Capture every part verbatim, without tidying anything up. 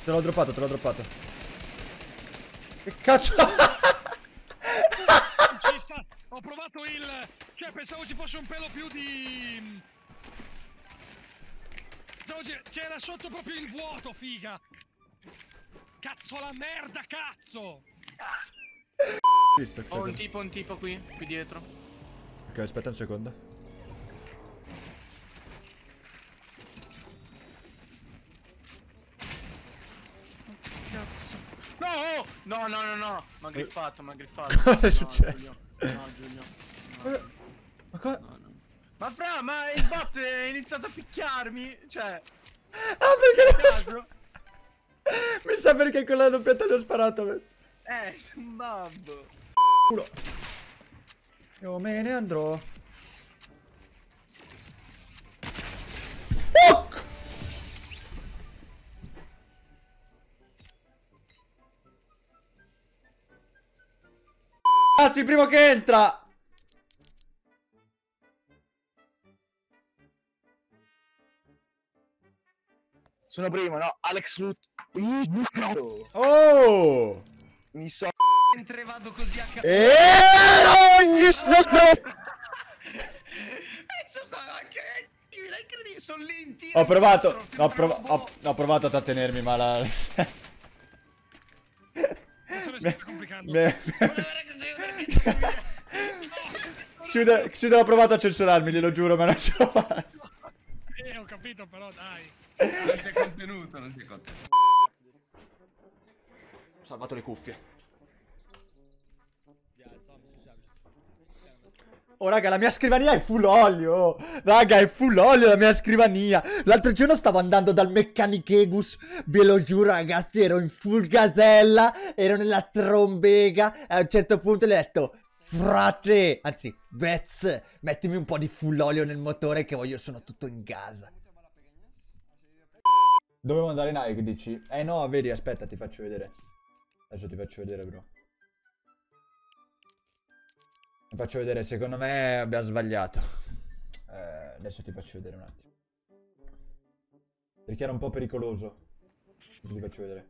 Te l'ho droppato, te l'ho droppato. Che cazzo? Ci sta. Ho provato il... Cioè, pensavo ci fosse un pelo più di... Pensavo c'era sotto proprio il vuoto, figa. Cazzo la merda, cazzo! Visto, Ho un tipo, un tipo qui, qui dietro. Ok, aspetta un secondo. Cazzo. No! No, no, no, no! Mi ha griffato, mi ha griffato. Cosa è No, successo? Giulio. No, Giulio. No, Ma cosa? no, no. Ma fra, ma il bot è iniziato a picchiarmi. Cioè... Ah, perché per caso? mi sa perché con la doppietta gli ho sparato. Eh, un babbo. Culo. Io me ne andrò. Fuck! Cazzo, il primo che entra! Sono primo, no? Alex Lut. Oh! Mi so. Mentre vado così a caso. E ogni Sono lenti. Ho provato, ho, prov ho, ho provato a trattenermi, ma la... Non si sta complicando. me... Xiude, Xiude l'ha provato a censurarmi, glielo giuro, ma non ce l'ho fatta. Eh, ho capito, però, dai. Non c'è contenuto, non c'è contenuto. Ho salvato le cuffie. Oh raga, la mia scrivania è full olio. Raga, è full olio la mia scrivania. L'altro giorno stavo andando dal Meccanichegus. Ve lo giuro ragazzi, ero in full gasella. Ero nella trombega. E a un certo punto le ho detto: frate, anzi, Vez, mettimi un po' di full olio nel motore che voglio, sono tutto in gasa. Dovevo andare in Nike, dici? Eh no, vedi, aspetta, ti faccio vedere. Adesso ti faccio vedere, bro. Ti faccio vedere, secondo me abbiamo sbagliato. Eh, adesso ti faccio vedere un attimo. Perché era un po' pericoloso. Adesso ti faccio vedere.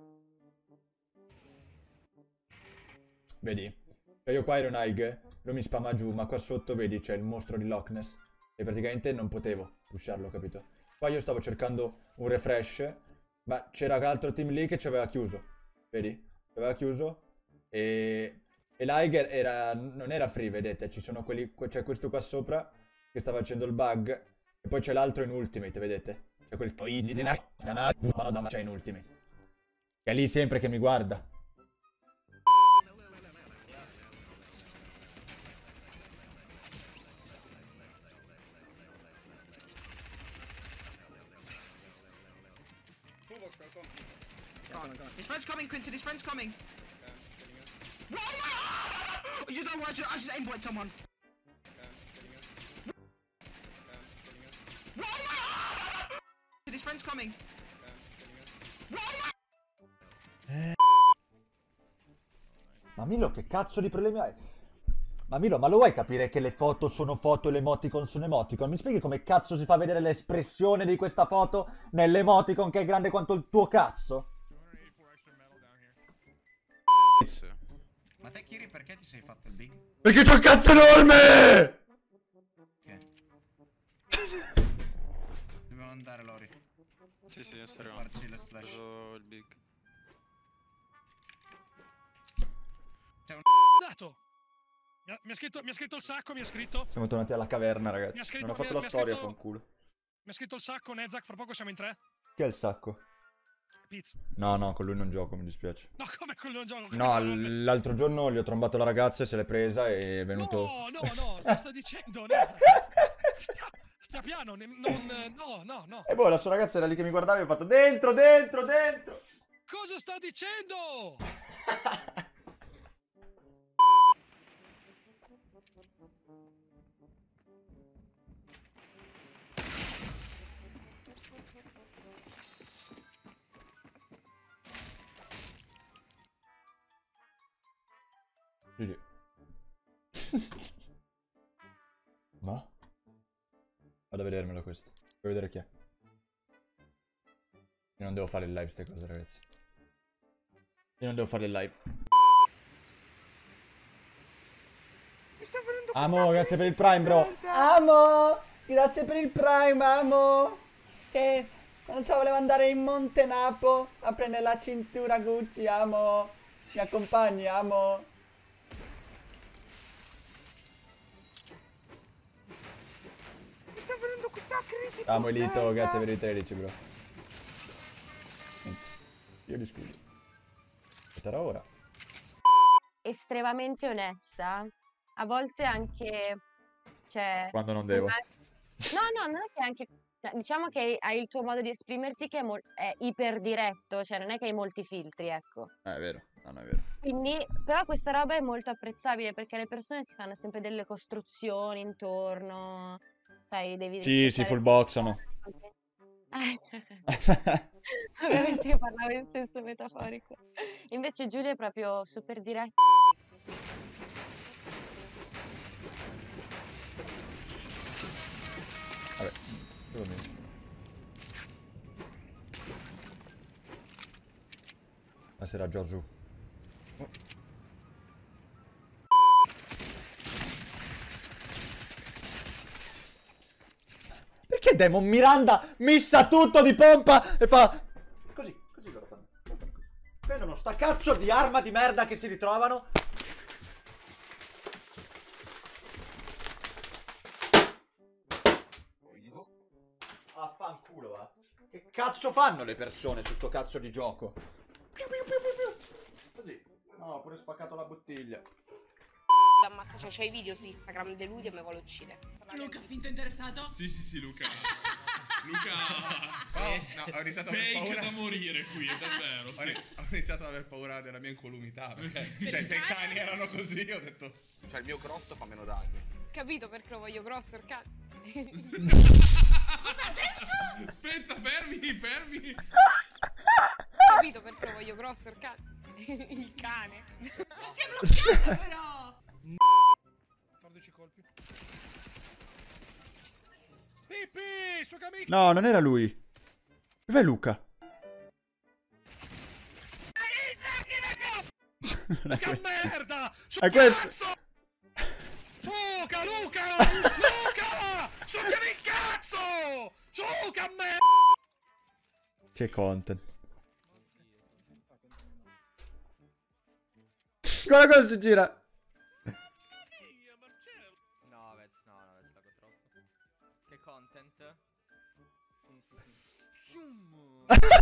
Vedi? Cioè io qua ero in Aig, lui mi spamma giù, ma qua sotto vedi c'è il mostro di Loch Ness. E praticamente non potevo pusharlo, capito? Qua io stavo cercando un refresh, ma c'era l'altro team lì che ci aveva chiuso. Vedi? Ci aveva chiuso. E... E l'Aiger era, non era free, vedete, ci sono quelli, c'è questo qua sopra che sta facendo il bug e poi c'è l'altro in ultimate, vedete? C'è quel c'è in ultimate. Che è lì sempre che mi guarda. His friend's coming, Quinton, his friend's coming. You don't watch it, I just aimboid someone. His friend's coming. Ma Milo, che cazzo di problemi hai? Ma Milo, ma lo vuoi capire che le foto sono foto e le emoticon sono emoticon? Mi spieghi come cazzo si fa a vedere l'espressione di questa foto nell'emoticon che è grande quanto il tuo cazzo? Ma te Kiri perché ti sei fatto il big? Perché c'ho il cazzo enorme! Che? Dobbiamo andare Lori. Sì sì, saremo. Farci la splash. Il big. C'è un Dato. Mi ha, mi ha scritto, mi ha scritto il sacco, mi ha scritto. Siamo tornati alla caverna, Mi ha ragazzi. scritto- Non ho fatto mi ha- la mi ha storia, scritto- fanculo. Mi ha scritto il sacco, Nezak, fra poco siamo in tre. Chi è il sacco? Pizza. No, no, con lui non gioco, mi dispiace. No, come quello gioco? No, l'altro giorno gli ho trombato la ragazza e se l'è presa e è venuto... No, no, no, lo sto dicendo, Nezak. Stia, stia piano, ne- non, no, no, no. E boh, la sua ragazza era lì che mi guardava e ho fatto dentro, dentro, dentro! Cosa sta dicendo? G G. No? Vado a vedermelo questo. Vuoi vedere chi è? Io non devo fare il live ste cose, ragazzi. Io non devo fare il live. Amo, grazie per il Prime, bro. Amo, grazie per il Prime, amo. Che non so, volevo andare in Monte Napo a prendere la cintura Gucci, amo. Mi accompagni, amo. Amo Elito, grazie per i tredici, bro. Niente. Io li scuso. Aspetta ora. Estremamente onesta. A volte anche, cioè... Quando non devo. No, no, non è che anche... Diciamo che hai il tuo modo di esprimerti che è, mol- è iper diretto, cioè non è che hai molti filtri, ecco. Eh, è vero, no, non è vero. Quindi, però questa roba è molto apprezzabile perché le persone si fanno sempre delle costruzioni intorno, sai, devi... Sì, si full boxano. Ovviamente io parlavo in senso metaforico. Invece Giulia è proprio super diretta. Vabbè, devo bene. Buonasera Giorgio. Oh. Perché Demon Miranda missa tutto di pompa e fa... Così, così loro fanno. Prendono sta cazzo di arma di merda che si ritrovano. Affanculo, va. Che cazzo fanno le persone su sto cazzo di gioco? Piu, piu, piu, piu, piu. Così. No, ho pure spaccato la bottiglia. Ammazza, cioè c'hai i video su Instagram di lui che mi vuole uccidere. Luca, finto interessato? Sì, sì, sì, Luca. Luca. Oh, no, ho iniziato ad aver fake paura da morire qui, è davvero, Ho, sì. ini- ho iniziato ad aver paura della mia incolumità. Perché, Sì. cioè, se i cani erano così, ho detto. Cioè il mio grosso fa meno danni. Capito perché lo voglio grosso, il cazzo? Cosa ha detto? Aspetta, fermi, fermi. Capito perché lo voglio grosso, il cazzo? Il cane. Ma si è bloccata però! quattordici colpi. Pippi, suo amico. No, non era lui. Dov'è Luca? Non è Che quello. merda! È quello. Suca, Luca! Luca! Succhiami il cazzo! Suca, me! Che content. Guarda cosa si gira. No, Vez, no, no, Vez, lago troppo. Che content? Zoom.